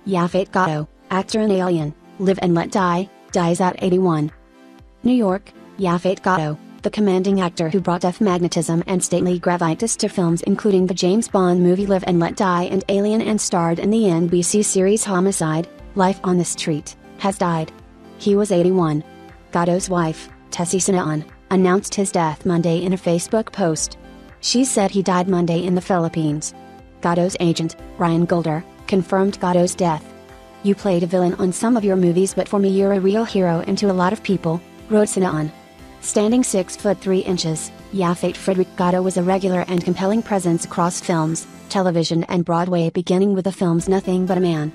Yaphet Kotto, actor in Alien, Live and Let Die, dies at 81. New York, Yaphet Kotto, the commanding actor who brought death magnetism and stately gravitas to films including the James Bond movie Live and Let Die and Alien and starred in the NBC series Homicide, Life on the Street, has died. He was 81. Kotto's wife, Tessie Sinaan, announced his death Monday in a Facebook post. She said he died Monday in the Philippines. Kotto's agent, Ryan Golder, confirmed Kotto's death. "You played a villain on some of your movies, but for me you're a real hero and to a lot of people," wrote Sinaan. Standing 6 foot 3 inches, Yaphet Frederick Kotto was a regular and compelling presence across films, television and Broadway, beginning with the films Nothing But a Man,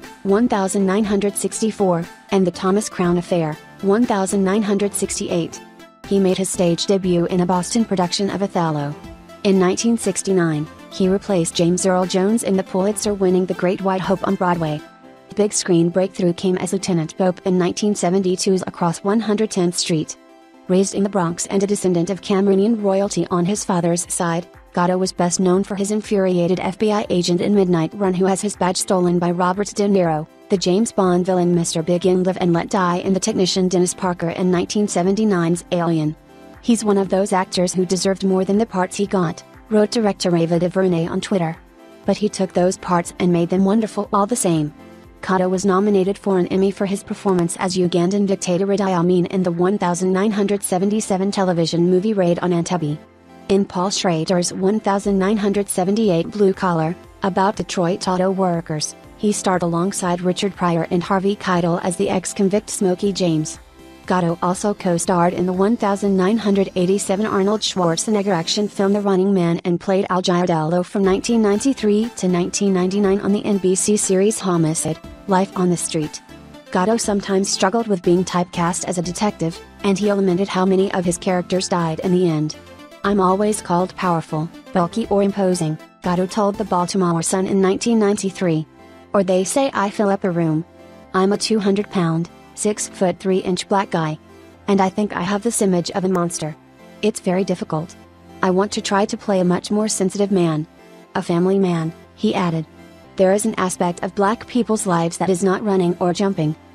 1964, and The Thomas Crown Affair, 1968. He made his stage debut in a Boston production of Othello. In 1969, he replaced James Earl Jones in the Pulitzer-winning The Great White Hope on Broadway. Big screen breakthrough came as Lieutenant Bope in 1972's Across 110th Street. Raised in the Bronx and a descendant of Cameroonian royalty on his father's side, Kotto was best known for his infuriated FBI agent in Midnight Run who has his badge stolen by Robert De Niro, the James Bond villain Mr. Big in Live and Let Die, and the technician Dennis Parker in 1979's Alien. "He's one of those actors who deserved more than the parts he got," wrote director Ava DuVernay on Twitter. "But he took those parts and made them wonderful all the same." Kotto was nominated for an Emmy for his performance as Ugandan dictator Idi Amin in the 1977 television movie Raid on Entebbe. In Paul Schrader's 1978 Blue Collar, about Detroit auto workers, he starred alongside Richard Pryor and Harvey Keitel as the ex-convict Smokey James. Kotto also co-starred in the 1987 Arnold Schwarzenegger action film The Running Man and played Al Giardello from 1993 to 1999 on the NBC series Homicide, Life on the Street. Kotto sometimes struggled with being typecast as a detective, and he lamented how many of his characters died in the end. "I'm always called powerful, bulky or imposing," Kotto told the Baltimore Sun in 1993. "Or they say I fill up a room. I'm a 200-pound, 6 foot 3 inch black guy. And I think I have this image of a monster. It's very difficult. I want to try to play a much more sensitive man. A family man," he added. "There is an aspect of black people's lives that is not running or jumping,